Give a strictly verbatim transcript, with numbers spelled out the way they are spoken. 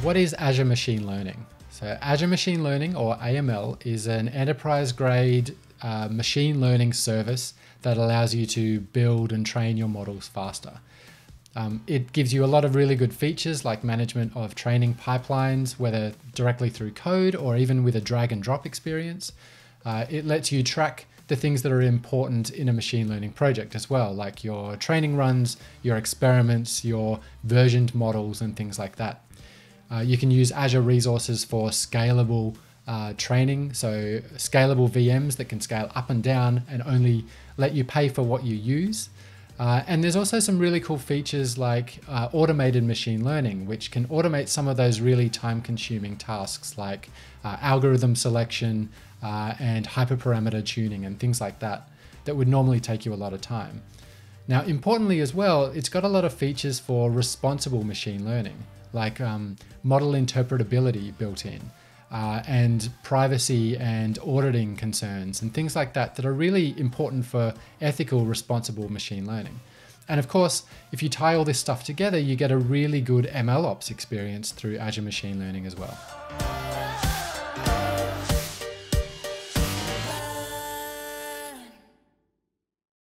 What is Azure Machine Learning? So Azure Machine Learning, or A M L, is an enterprise-grade uh, machine learning service that allows you to build and train your models faster. Um, it gives you a lot of really good features like management of training pipelines, whether directly through code or even with a drag and drop experience. Uh, it lets you track the things that are important in a machine learning project as well, like your training runs, your experiments, your versioned models, and things like that. Uh, you can use Azure resources for scalable uh, training, so scalable V Ms that can scale up and down and only let you pay for what you use. Uh, and there's also some really cool features like uh, automated machine learning, which can automate some of those really time-consuming tasks like uh, algorithm selection uh, and hyperparameter tuning and things like that, that would normally take you a lot of time. Now, importantly as well, it's got a lot of features for responsible machine learning, like um, model interpretability built in, uh, and privacy and auditing concerns and things like that that are really important for ethical, responsible machine learning. And of course, if you tie all this stuff together, you get a really good M L Ops experience through Azure Machine Learning as well.